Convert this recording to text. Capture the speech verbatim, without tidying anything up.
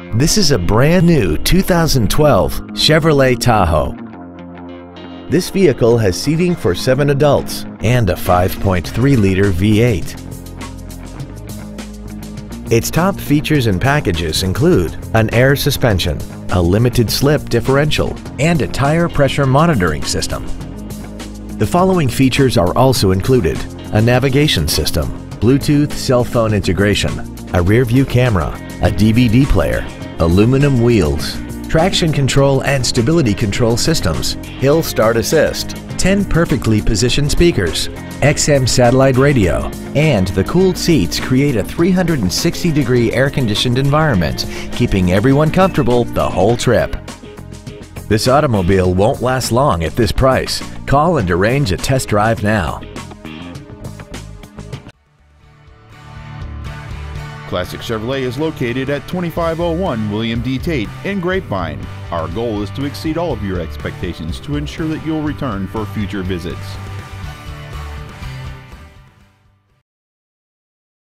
This is a brand new two thousand twelve Chevrolet Tahoe. This vehicle has seating for seven adults and a five point three liter V eight. Its top features and packages include an air suspension, a limited slip differential, and a tire pressure monitoring system. The following features are also included: a navigation system, Bluetooth cell phone integration, a rear view camera, a D V D player, aluminum wheels, traction control and stability control systems, hill start assist, ten perfectly positioned speakers, X M satellite radio, and the cooled seats create a three hundred sixty degree air-conditioned environment, keeping everyone comfortable the whole trip. This automobile won't last long at this price. Call and arrange a test drive now. Classic Chevrolet is located at twenty-five oh one William D. Tate in Grapevine. Our goal is to exceed all of your expectations to ensure that you'll return for future visits.